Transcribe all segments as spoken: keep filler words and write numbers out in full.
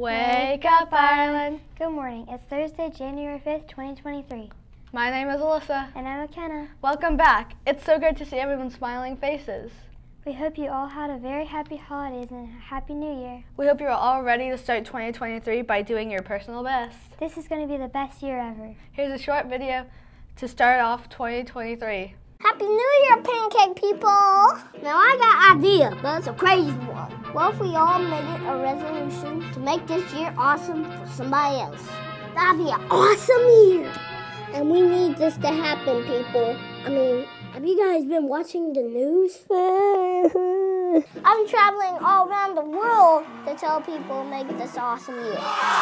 Wake up, Ireland! Good morning. It's Thursday, January fifth, twenty twenty-three. My name is Alyssa. And I'm McKenna. Welcome back. It's so good to see everyone's smiling faces. We hope you all had a very happy holidays and a happy new year. We hope you're all ready to start twenty twenty-three by doing your personal best. This is going to be the best year ever. Here's a short video to start off twenty twenty-three. Happy New Year, pancake people! Now I got an idea, but it's a crazy one. What if we all made it a resolution to make this year awesome for somebody else? That'd be an awesome year! And we need this to happen, people. I mean, have you guys been watching the news? I'm traveling all around the world to tell people to make this awesome year.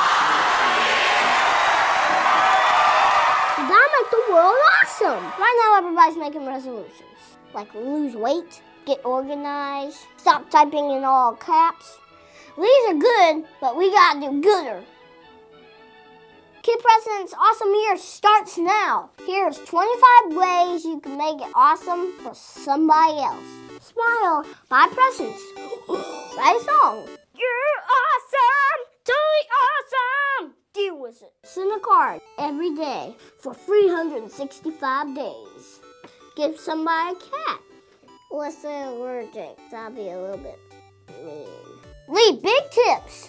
You gotta make the world awesome! Right now, everybody's making resolutions. Like lose weight, get organized, stop typing in all caps. These are good, but we gotta do gooder. Kid President's Awesome Year starts now. Here's twenty-five ways you can make it awesome for somebody else. Smile, buy presents, write a song. You're awesome, totally awesome. Deal with it. Send a card every day for three hundred sixty-five days. Give somebody a cat. Let's say allergic. That'd be a little bit mean. Leave big tips.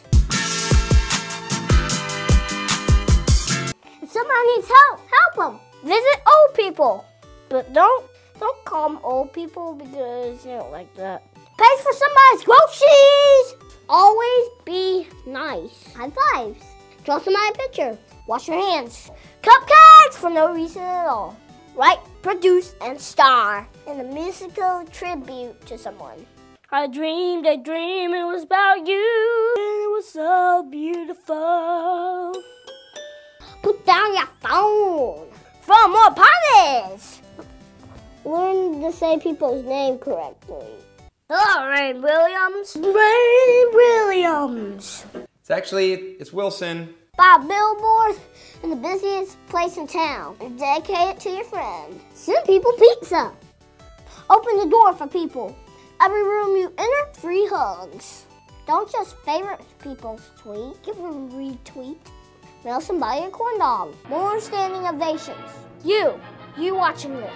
If somebody needs help, help them. Visit old people. But don't don't call them old people because you don't like that. Pay for somebody's groceries. Always be nice. High fives. Draw somebody a picture. Wash your hands. Cupcakes for no reason at all. Write, produce, and star in a musical tribute to someone. I dreamed a dream, it was about you, and it was so beautiful. Put down your phone for more parties. Learn to say people's name correctly. Hello, Rain Williams. Rain Williams. It's actually, it's Wilson. Buy a billboard in the busiest place in town and dedicate it to your friend. Send people pizza. Open the door for people. Every room you enter, free hugs. Don't just favorite people's tweet, give them a retweet. Mail somebody a corn dog. More standing ovations. You, you watching this.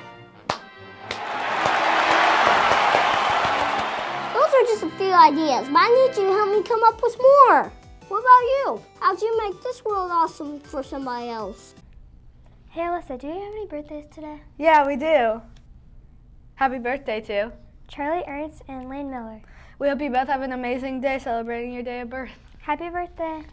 Those are just a few ideas, but I need you to help me come up with more. What about you? How'd you make this world awesome for somebody else? Hey Alyssa, do you have any birthdays today? Yeah, we do. Happy birthday to Charlie Ernst and Lane Miller. We hope you both have an amazing day celebrating your day of birth. Happy birthday.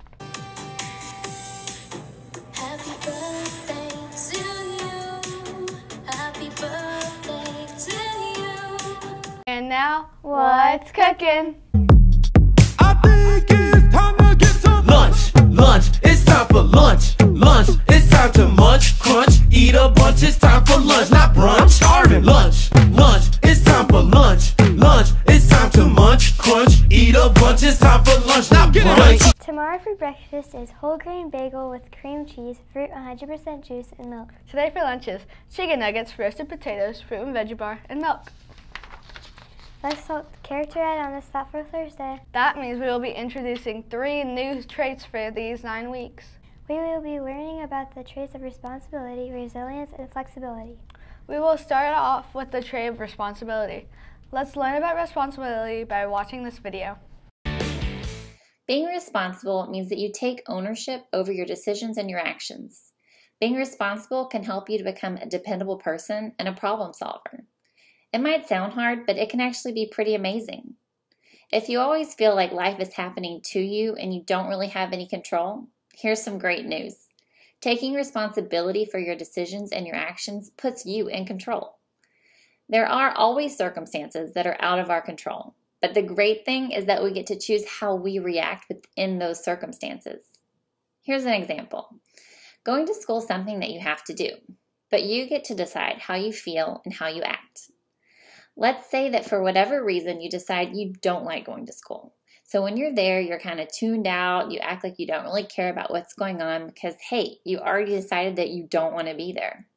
Happy birthday to you. Happy birthday to you. And now, what's cooking? I think it's time to get some lunch, lunch, it's time for lunch, lunch, it's time to munch, crunch, eat a bunch, it's time for lunch, not brunch, starving, lunch, lunch, it's time for lunch, lunch, it's time to munch, crunch, eat a bunch, it's time for lunch, not brunch. Tomorrow for breakfast is whole grain bagel with cream cheese, fruit, one hundred percent juice, and milk. Today for lunch is chicken nuggets, roasted potatoes, fruit and veggie bar, and milk. Let's talk character ed on this Thought for Thursday. That means we will be introducing three new traits for these nine weeks. We will be learning about the traits of responsibility, resilience, and flexibility. We will start off with the trait of responsibility. Let's learn about responsibility by watching this video. Being responsible means that you take ownership over your decisions and your actions. Being responsible can help you to become a dependable person and a problem solver. It might sound hard, but it can actually be pretty amazing. If you always feel like life is happening to you and you don't really have any control, here's some great news. Taking responsibility for your decisions and your actions puts you in control. There are always circumstances that are out of our control, but the great thing is that we get to choose how we react within those circumstances. Here's an example. Going to school is something that you have to do, but you get to decide how you feel and how you act. Let's say that for whatever reason you decide you don't like going to school. So when you're there, you're kind of tuned out, you act like you don't really care about what's going on because, hey, you already decided that you don't want to be there.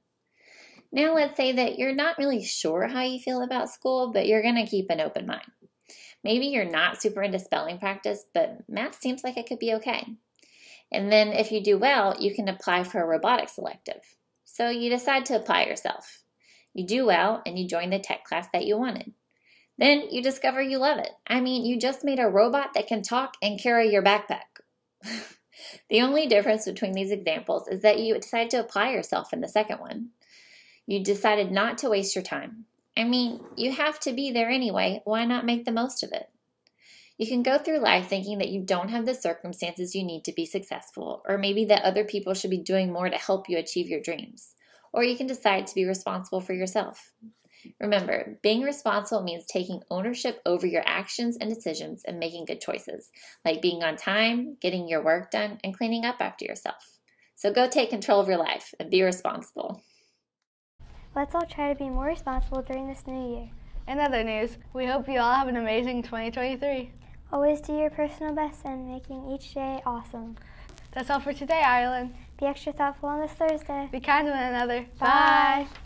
Now let's say that you're not really sure how you feel about school, but you're going to keep an open mind. Maybe you're not super into spelling practice, but math seems like it could be okay. And then if you do well, you can apply for a robotics elective. So you decide to apply yourself. You do well, and you join the tech class that you wanted. Then you discover you love it. I mean, you just made a robot that can talk and carry your backpack. The only difference between these examples is that you decided to apply yourself in the second one. You decided not to waste your time. I mean, you have to be there anyway. Why not make the most of it? You can go through life thinking that you don't have the circumstances you need to be successful, or maybe that other people should be doing more to help you achieve your dreams. Or you can decide to be responsible for yourself. Remember, being responsible means taking ownership over your actions and decisions and making good choices, like being on time, getting your work done, and cleaning up after yourself. So go take control of your life and be responsible. Let's all try to be more responsible during this new year. In other news, we hope you all have an amazing twenty twenty-three. Always do your personal best and making each day awesome. That's all for today, Ireland. Be extra thoughtful on this Thursday. Be kind to one another. Bye. Bye.